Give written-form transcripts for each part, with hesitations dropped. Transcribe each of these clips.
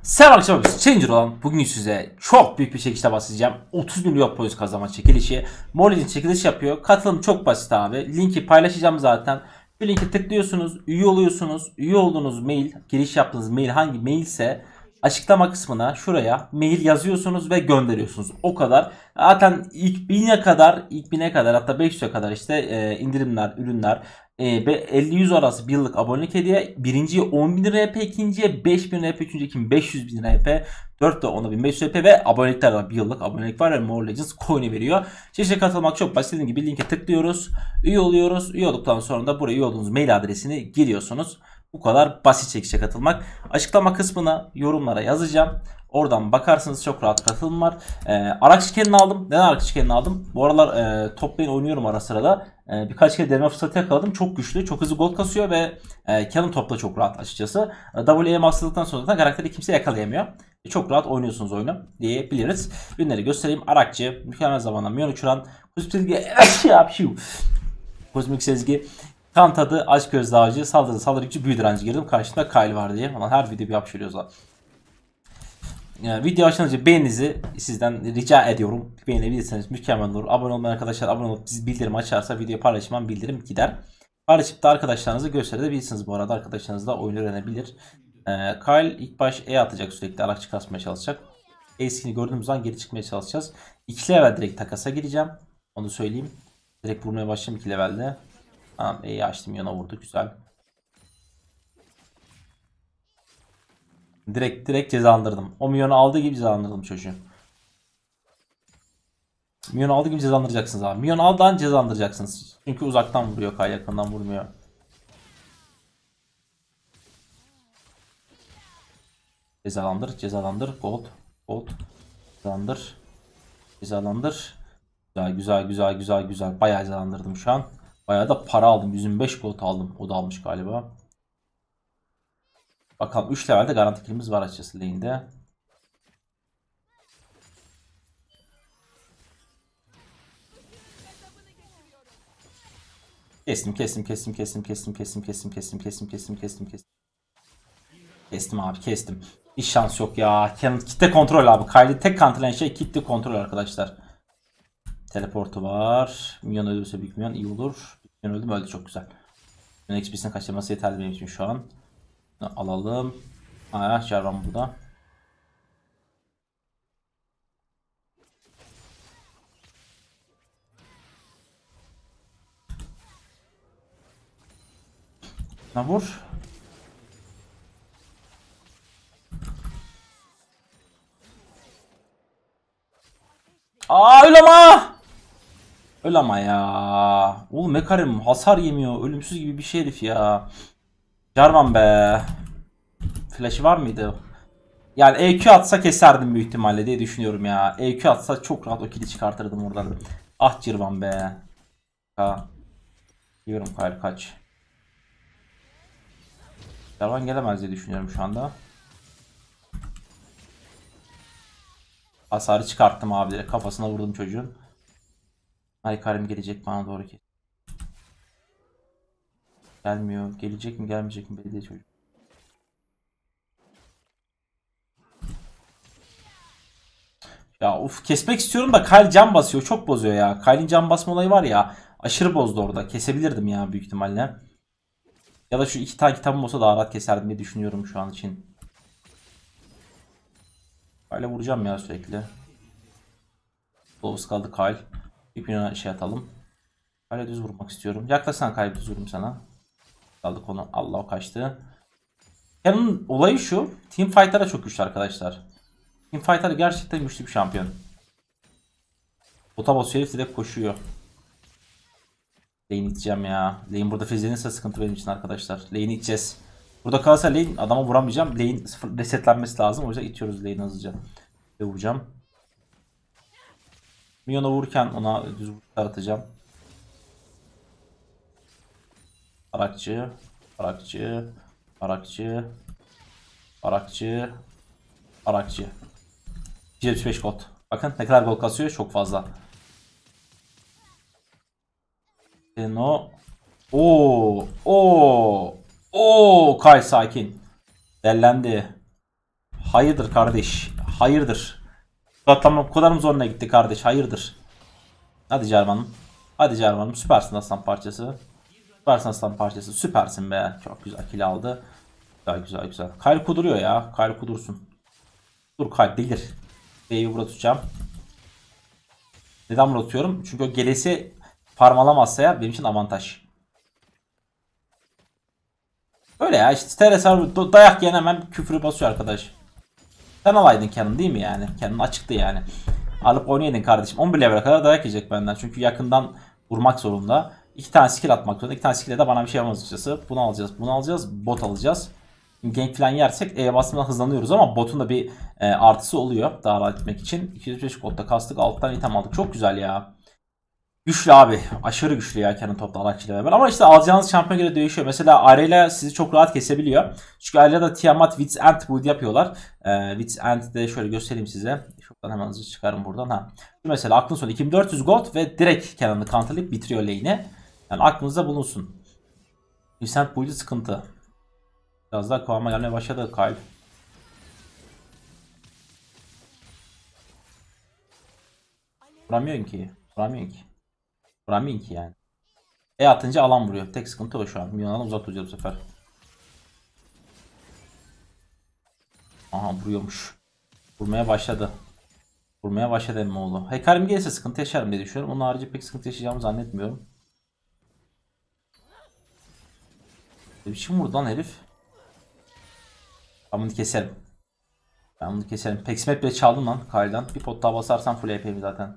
Selam arkadaşlar, Changer olan bugün size çok büyük bir çekişte bahsedeceğim. 30 milyon points kazanma çekilişi. Morley'in çekiliş yapıyor. Katılım çok basit abi. Linki paylaşacağım zaten. Bir linke tıklıyorsunuz, üye oluyorsunuz. Üye olduğunuz mail, giriş yaptığınız mail hangi mailse açıklama kısmına şuraya mail yazıyorsunuz ve gönderiyorsunuz. O kadar. Zaten ilk 1000'e kadar hatta 500'e kadar işte indirimler, ürünler, ve 50-100 arası bir yıllık abonelik hediye. Birinciye 10.000 RP, ikinciye 5.000 RP, üçüncüye 500.000 RP, 4 de 10.500 RP ve abonelikler var. Bir yıllık abonelik var ve Mobile Legends coin'i veriyor. Çeşitli katılmak çok basit. Dediğim gibi linke tıklıyoruz. Üye oluyoruz. Üye olduktan sonra da buraya üye olduğunuz mail adresini giriyorsunuz. Bu kadar basit çekişe katılmak. Açıklama kısmına yorumlara yazacağım. Oradan bakarsınız, çok rahat katılım var. Araç skinini aldım. Neden araç skinini aldım? Bu aralar top lane oynuyorum ara sırada. Birkaç kere deneme fırsatı yakaladım. Çok güçlü, çok hızlı gold kasıyor ve Cannon topla çok rahat açıkçası. WE masterlıktan sonra da karakteri kimse yakalayamıyor. Çok rahat oynuyorsunuz oyunu diyebiliriz. Ürünleri göstereyim. Arakçı, mükemmel zamanda milyon uçuran, kozmik sezgi, kan tadı, aşk gözlü avcı, saldırı gücü, büyü direnci girdim. Karşımda Kyle var diye. Ama her video bir yapıştırıyoruz lan. Video açınca beğeninizi sizden rica ediyorum. Beğenebilirseniz mükemmel olur. Abone olmayan arkadaşlar abone olup bildirim açarsa video paylaşmam bildirim gider. Paylaşıp da arkadaşlarınızı gösterebilirsiniz bu arada. Arkadaşlarınız da oyunu öğrenebilir. Kyle ilk baş E atacak, sürekli araç kasmaya çalışacak. E'sini gördüğümüz zaman geri çıkmaya çalışacağız. 2 level direkt takasa gireceğim. Onu söyleyeyim. Direkt vurmaya başlayayım 2 levelde. Tamam, E'yi açtım, yana vurdu, güzel. Direkt cezalandırdım. O milyonu aldığı gibi cezalandırdım çocuğu. Milyon aldığı gibi cezalandıracaksınız abi. Milyon aldığından cezalandıracaksınız. Çünkü uzaktan vuruyor, yakından vurmuyor. Cezalandır. Gold. Cezalandır. Güzel. Bayağı cezalandırdım şu an. Bayağı da para aldım. 125 gold aldım. O da almış galiba. Bakalım 3 levelde garanti killimiz var açıkçası lane'de. Kestim. Kestim abi, kestim. Hiç şans yok ya. Kitle kontrol abi. Kylie tek kontrol şey kitle kontrol arkadaşlar. Teleportu var. Minyon ölürse büyük minyon iyi olur. Minyon öldü mü? Öldü, çok güzel. Minyon XP'sini kaçırması yeterli benim için şu an. Bunu alalım. Jarvan burada. Vur. Öl ama ya. Oğlum Mekarim hasar yemiyor. Ölümsüz gibi bir şey herif ya. Jarvan be. Flash'ı var mıydı? Yani EQ atsa keserdim büyük ihtimalle diye düşünüyorum ya. EQ atsa çok rahat o kili çıkartırdım oradan. Ah Jarvan be. Ha. Diyorum kaç. Jarvan gelemez diye düşünüyorum şu anda. Hasarı çıkarttım abi direkt. Kafasına vurdum çocuğun. Ay Karim gelecek bana doğru ki. Gelmiyor. Gelecek mi gelmeyecek mi belli değil çocuk. Ya uf, kesmek istiyorum da Kyle can basıyor. Çok bozuyor ya. Kyle'in can basma olayı var ya. Aşırı bozdu orada. Kesebilirdim ya büyük ihtimalle. Ya da şu 2 tane kitabım olsa daha rahat keserdim diye düşünüyorum şu an için. Kyle'e vuracağım ya sürekli. Gloves kaldı Kyle. Bir şey atalım. Kyle'e düz vurmak istiyorum. Yaklaşsan Kyle, düz vurayım sana. Aldık onu. Allah, o kaçtı. Canon'un olayı şu. Teamfight'lara çok güçlü arkadaşlar. Teamfighter gerçekten güçlü bir şampiyon. Bota basıyor herif, direkt koşuyor. Lane iteceğim ya. Lane burada fizlenirse sıkıntı benim için arkadaşlar. Lane iteceğiz. Burada kalırsa lane adama vuramayacağım. Lane sıfır resetlenmesi lazım. O yüzden itiyoruz lane'i hızlıca. Ve vuracağım. Minyon'a vururken ona düz vuruşlar atacağım. Arakçı. 175 gold. Bakın ne kadar gol kasıyor, çok fazla. No. Kay sakin. Dellendi. Hayırdır kardeş? Hayırdır? Tamam, bu kadar mı zoruna gitti kardeş? Hayırdır? Hadi Cervan'ım. Hadi Cervan'ım. Süpersin aslan parçası. Süpersin aslan parçası. Süpersin be. Çok güzel kill aldı. Güzel güzel güzel. Kyle kuduruyor ya. Kyle kudursun. Dur Kyle delir. B'yi burada tutacağım. Neden burada tutuyorum? Çünkü o gelesi farm alamazsa ya benim için avantaj. Öyle ya işte TRS dayak yiyen hemen küfürü basıyor arkadaş. Sen alaydın Canon değil mi yani? Canon açıktı yani. Alıp oynayaydın kardeşim. 11 level'e kadar dayak yiyecek benden. Çünkü yakından vurmak zorunda. 2 tane skill atmak zorunda. 2 tane skill de bana bir şey yapamaz açıkçası. Bunu alacağız. Bunu alacağız. Bot alacağız. Gank falan yersek E'ye basmadan hızlanıyoruz ama botun da bir artısı oluyor. Daha rahat etmek için. 205 gold'da kastık. Alttan item aldık. Çok güzel ya. Güçlü abi. Aşırı güçlü ya Canon topta Arakçı'yla beraber. Ama işte alacağınız şampiyon göre değişiyor. Mesela Arela sizi çok rahat kesebiliyor. Çünkü Arela'da Tiamat Wit's End build yapıyorlar. Wit's End'de şöyle göstereyim size. Şuradan hemen hızlı çıkarım buradan. Ha. Mesela aklın sonu 2400 gold ve direkt Canon'ı counterlayıp bitiriyor lane'i. Yani aklınızda bulunsun. Wit's End build'i sıkıntı. Biraz daha kıvama gelmeye başladı Kyle. Vuramıyorsun ki. Vuramıyorsun ki. Vuramıyorsun ki yani. E atınca alan vuruyor. Tek sıkıntı o şu an. Milyonlardan uzak duracağız bu sefer. Aha vuruyormuş. Vurmaya başladı. Vurmaya başladı Emmoğlu. Hekarim gelirse sıkıntı yaşarım diye düşünüyorum. Onun harici pek sıkıntı yaşayacağımı zannetmiyorum. Ne biçim vurdu lan herif? Ben bunu keserim. Ben bunu keserim. Peksimet bile çaldım lan Kyle'dan. Bir pot daha basarsam full HP'mi zaten.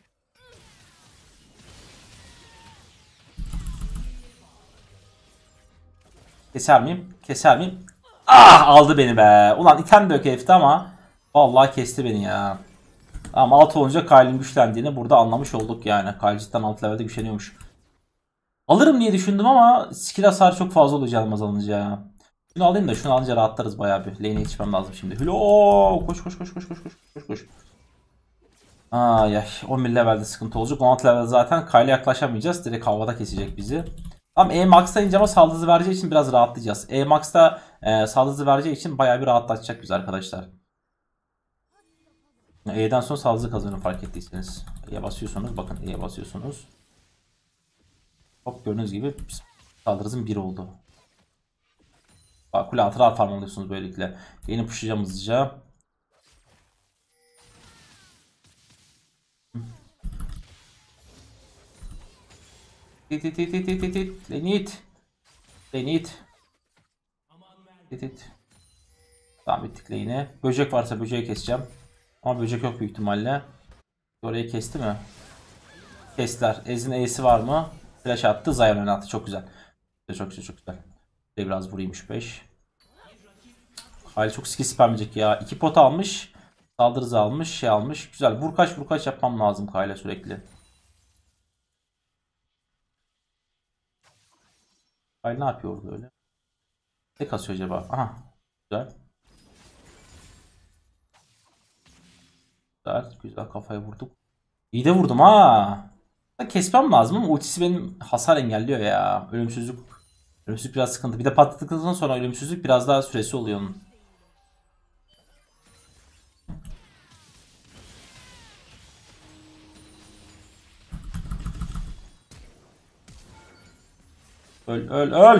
Keser miyim? Keser miyim? Ah aldı beni be. Ulan item de yok herifte ama vallahi kesti beni ya. Ama 6 olunca Kyle'in güçlendiğini burada anlamış olduk yani. Kyle cidden 6 levelde güçleniyormuş. Alırım diye düşündüm ama skill hasarı çok fazla olacağım azalınca ya. Şunu alayım da şunu alınca rahatlarız bayağı bir. Lane'e yetişmem lazım şimdi. Hülo koş koş koş koş koş koş koş koş. Ay ay 11 levelde sıkıntı olacak. 16 levelde zaten Kyle'e yaklaşamayacağız. Direkt havada kesecek bizi. Tamam E-Max'ta ince ama saldırı hızı vereceği için biraz rahatlayacağız. E-Max'ta saldırı hızı vereceği için bayağı bir rahatlatacak biz arkadaşlar. E'den sonra saldırı hızı kazanıyorum fark ettiyseniz. E'ye basıyorsunuz bakın E'ye basıyorsunuz. Hop gördüğünüz gibi saldırı hızım 1 oldu. Bak kule altı rahat farm alıyorsunuz böylelikle. Yeni pushlayacağım hızlıca. Tit tit tit tit tit tit. Lenit. Lenit. Tit tit. Tamam bittik lane'e. Böcek varsa böceği keseceğim. Ama böcek yok büyük ihtimalle. Orayı kesti mi? Kestiler. Ezin E'si var mı? Flash attı. Zion ön attı. Çok güzel. Çok güzel çok güzel. Biraz vurayım 3-5. Hayır çok skill spamlayacak ya. 2 pot almış. Saldırı hızı almış. Şey almış. Güzel. Vur kaç yapmam lazım Kayla sürekli. Kyle ne yapıyor orada öyle? Ne kasıyor acaba? Aha. Güzel. Güzel. Güzel kafaya vurduk. İyi de vurdum ha. Kesmem lazım ama ultisi benim hasar engelliyor ya. Ölümsüzlük. Ölümsüzlük biraz sıkıntı. Bir de patladıktan sonra ölümsüzlük biraz daha süresi oluyor onun. Öl öl öl.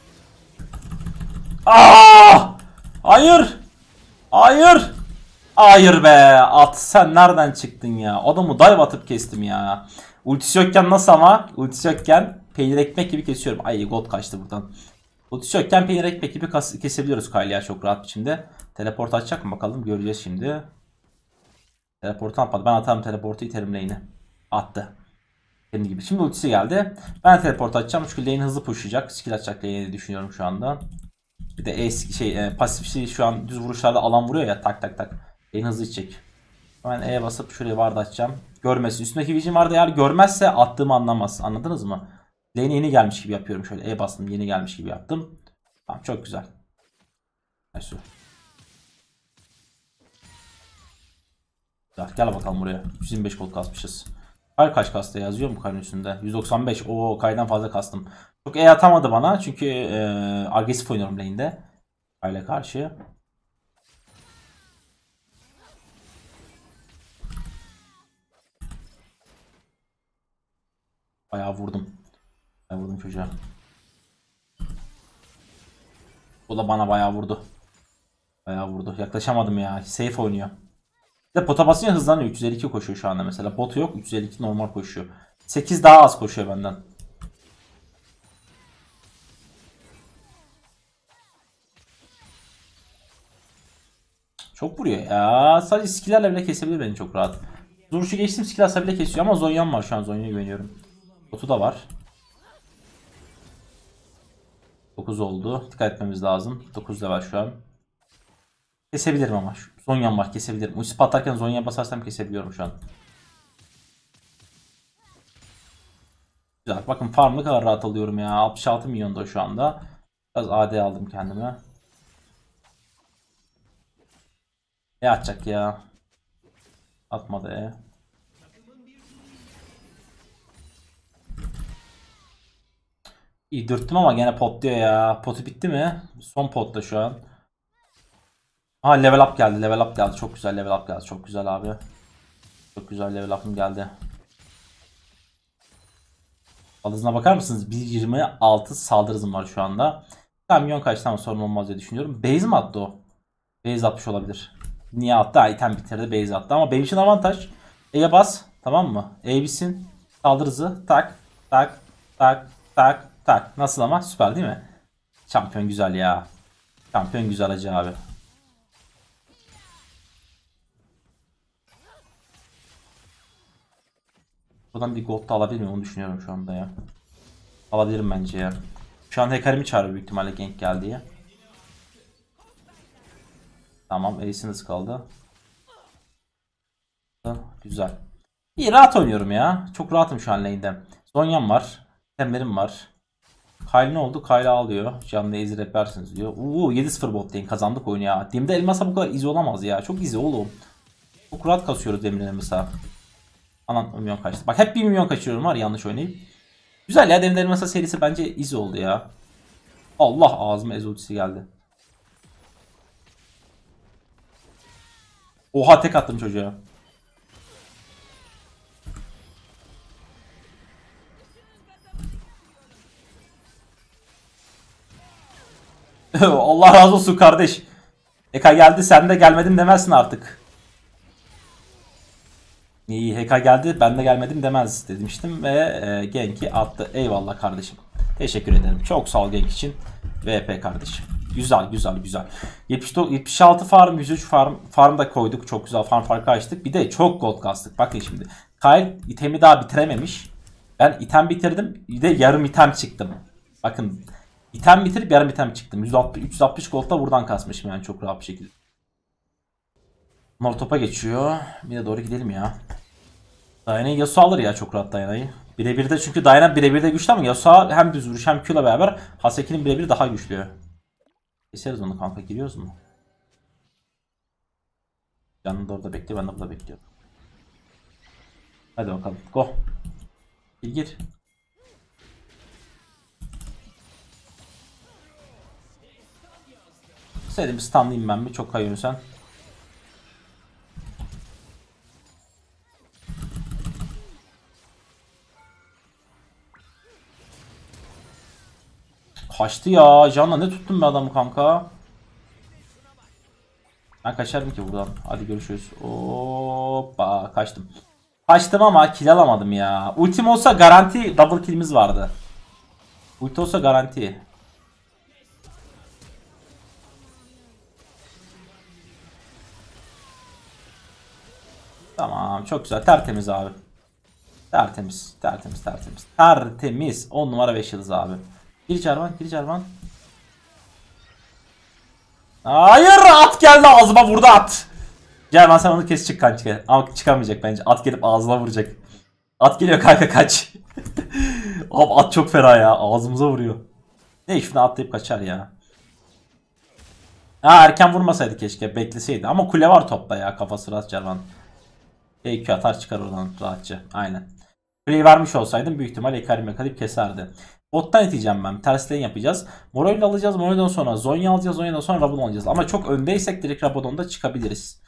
Aa! Hayır. Hayır. Hayır be. At sen nereden çıktın ya? Adamı dive atıp kestim ya. Ultisi yokken nasıl ama? Ultisi yokken peynir ekmek gibi kesiyorum. Ay gold kaçtı buradan. Ultisi yokken peynir ekmek gibi kesebiliyoruz Kayle'ya çok rahat biçimde. Teleport açacak mı bakalım göreceğiz şimdi. Teleport atmadı. Ben atarım teleportu iterim lane'e. Attı. Kendi gibi. Şimdi ultisi geldi. Ben teleport açacağım çünkü lane hızlı pushlayacak. Skill atacak lane'e diye düşünüyorum şu anda. Bir de pasif şey şu an düz vuruşlarda alan vuruyor ya tak tak tak. Lane hızlı içecek. Hemen E'ye basıp şuraya ward açacağım. Görmesin. Üstündeki vision vardı eğer görmezse attığımı anlamaz. Anladınız mı? Lane yeni gelmiş gibi yapıyorum şöyle. E bastım yeni gelmiş gibi yaptım. Tamam çok güzel. Neyse. Gel bakalım buraya. 125 gold kasmışız. Kaç kastı yazıyor mu kaydın üstünde? 195. Oo kaydan fazla kastım. Çok E atamadı bana çünkü agresif oynuyorum lane'de. Kayla karşı. Bayağı vurdum. Bayağı vurdum çocuğa. O da bana bayağı vurdu. Bayağı vurdu. Yaklaşamadım ya. Safe oynuyor. Bir de pota basınca hızlanıyor. 352 koşuyor şu anda mesela. Botu yok. 352 normal koşuyor. 8 daha az koşuyor benden. Çok vuruyor ya. Sadece skill'lerle bile kesebilir beni çok rahat. Duruşu geçtim, skill atsa bile kesiyor ama Zhonyan var şu an. Zhonya'ya güveniyorum. Botu da var. 9 oldu. Dikkat etmemiz lazım. 9 level şu an. Kesebilirim ama. Zhonyan var, kesebilirim. Ulti patlarken Zhonya'ya basarsam kesebiliyorum şu an. Güzel. Bakın farm ne kadar rahat alıyorum ya. 66 milyon da şu anda. Biraz AD aldım kendime. Atacak ya. Atmadı İyi dürttüm ama gene pot diyor ya. Potu bitti mi? Son potta şu an. Ha level up geldi. Level up geldi. Çok güzel level up geldi. Çok güzel abi. Çok güzel level up'ım geldi. Aldızına bakar mısınız? 1.26 saldırı hızım var şu anda. Milyon kaç tane sorun olmaz diye düşünüyorum. Base mi attı o? Base atmış olabilir. Niye attı? Ha, item bitirdi. Base attı. Ama benim için avantaj. E'ye bas. Tamam mı? E bitsin. Saldırı hızı. Tak. Tak. Tak. Tak. Tak. Nasıl ama? Süper değil mi? Şampiyon güzel ya. Şampiyon güzel acı abi. Buradan bir gold da alabilir miyim? Onu düşünüyorum şu anda ya. Alabilirim bence ya. Şu an Hecarim'i çağırıyor büyük ihtimalle gank geldi diye. Tamam. Ace'iniz kaldı. Güzel. İyi rahat oynuyorum ya. Çok rahatım şu an lane'de. Zhonyan var. Temlerim var. Kyle ne oldu? Kyle ağlıyor. Canlı easy yaparsınız diyor. 7-0 bot lane kazandık oyunu ya. Demde elmasa bu kadar easy olamaz ya. Çok easy oğlum. Çok rahat kasıyoruz Demir'in elmasa. Anan milyon kaçtı. Bak hep 1 milyon kaçırıyorum var yanlış oynayıp. Güzel ya Demir'in elmasa serisi bence easy oldu ya. Allah ağzıma ezotisi geldi. Oha tek attım çocuğa. Allah razı olsun kardeş. HK geldi sen de gelmedim demezsin artık. İyi HK geldi ben de gelmedim demez demiştim ve Genk'i attı. Eyvallah kardeşim. Teşekkür ederim. Çok sağ ol Genk için. VP kardeşim. Güzel güzel güzel. 76 farm 103 farm da koyduk. Çok güzel farm farkı açtık. Bir de çok gold kastık. Bakın şimdi. Kyle itemi daha bitirememiş. Ben item bitirdim. Bir de yarım item çıktım. Bakın. İtem bitirip yarım item çıktım. 360 gold da buradan kasmışım yani çok rahat bir şekilde. Mor topa geçiyor. Bir de doğru gidelim ya. Diana'yı Yasuo alır ya çok rahat Diana'yı. Birebir de çünkü Diana birebir de güçlü ama Yasuo hem düz vuruş hem Q ile beraber Haseki'nin birebir daha güçlü. Keseriz onu kanka giriyoruz mu? Canım da orada bekliyor ben de burada bekliyorum. Hadi bakalım go. Gir. Senin bir stunlayayım ben bir çok kayıyorsun sen. Kaçtı ya. Can'la ne tuttum be adamı kanka. Ben kaçarım ki buradan. Hadi görüşürüz. Hoppa kaçtım. Kaçtım ama kill alamadım ya. Ultim olsa garanti double kill'imiz vardı. Ulti olsa garanti. Tamam çok güzel tertemiz abi. Tertemiz tertemiz tertemiz. Tertemiz 10 numara 5 yıldız abi. Gir Jarvan gir Jarvan. Hayır at geldi ağzıma vurdu at. Jarvan sen onu kes çık kanka. Ama çıkamayacak bence. At gelip ağzına vuracak. At geliyor kanka kaç. Abi at çok fena ya. Ağzımıza vuruyor. Ne şuna atlayıp kaçar ya. Ha erken vurmasaydı keşke. Bekleseydi. Ama kule var topta ya. Kafası rahat Jarvan. EQ atar çıkar oradan rahatça. Aynen. Kuleyi vermiş olsaydım büyük ihtimal Hecarim'e kalıp keserdi. Bottan iteceğim ben. Ters lane yapacağız. Morel'i alacağız. Morel'den sonra Zhonya alacağız. Zhonya'dan sonra Rabadon alacağız. Ama çok öndeysek direkt Rabadon'da çıkabiliriz.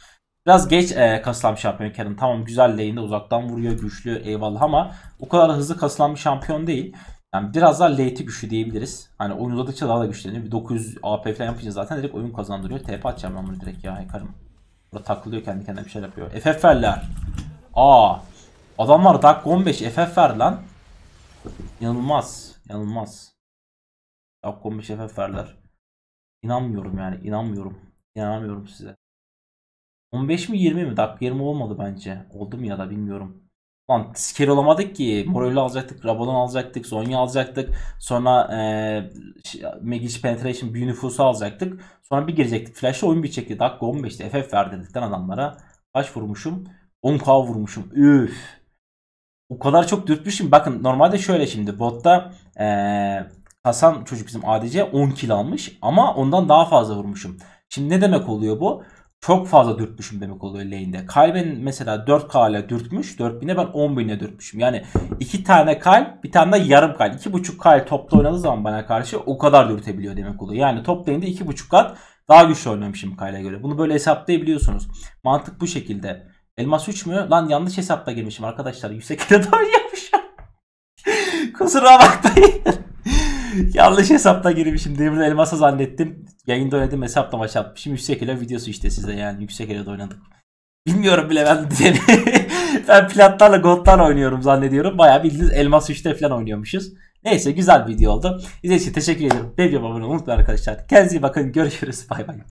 Biraz geç kasılan bir şampiyon Karen. Tamam güzel lane'de uzaktan vuruyor, güçlü, eyvallah, ama o kadar da hızlı kasılan bir şampiyon değil. Yani biraz daha late'i güçlü diyebiliriz. Hani oyun uzadıkça daha da güçleniyor. Bir 900 AP falan yapınca zaten direkt oyun kazandırıyor. TP atacağım ben bunu direkt ya, Karım. Burada takılıyor, kendi kendine bir şeyler yapıyor. FF verler. Aa, adamlar dakika 15 FF ver lan. İnanılmaz. İnanılmaz. Dakika 15 FF verler. İnanmıyorum yani, inanmıyorum. İnanamıyorum size. 15 mi 20 mi? Dakika 20 olmadı bence. Oldu mu ya da bilmiyorum. Lan skill olamadık ki. Morel'i alacaktık, Rabadon alacaktık, Zonya alacaktık. Sonra Magic Penetration büyü nüfusu alacaktık. Sonra bir girecektik. Flash'la oyun bitecekti. Dakika 15'te FF ver dedikten adamlara. Kaç vurmuşum? 10k vurmuşum. Üf. O kadar çok dürtmüşüm. Bakın normalde şöyle, şimdi botta Hasan çocuk bizim ADC 10 kill almış ama ondan daha fazla vurmuşum. Şimdi ne demek oluyor bu? Çok fazla dürtmüşüm demek oluyor lane'de. Kalben mesela 4k ile dürtmüş. 4000'e ben 10.000'e dürtmüşüm. Yani 2 tane kal, bir tane de yarım kal. 2.5 kal topta oynadığı zaman bana karşı o kadar dürtebiliyor demek oluyor. Yani top lane'de 2.5 kat daha güçlü oynamışım Kayla göre. Bunu böyle hesaplayabiliyorsunuz. Mantık bu şekilde. Elmas 3 mü? Lan yanlış hesapla girmişim arkadaşlar. Yüksek kiloda yapmışım. Kusura bakmayın. Yanlış hesapta girmişim. Demin elmasa zannettim. Yayında oynadım, hesapla maç atmışım. Yüksek elo videosu işte size, yani yüksek elo'da oynadık. Bilmiyorum bile ben. Ben platlarla goldlarla oynuyorum zannediyorum. Bayağı bildiğiniz elmas 3'te falan oynuyormuşuz. Neyse, güzel bir video oldu. İzlediğiniz için teşekkür ederim. Beğenmeyi, abone olmayı unutmayın arkadaşlar. Kendinize iyi bakın. Görüşürüz. Bay bay.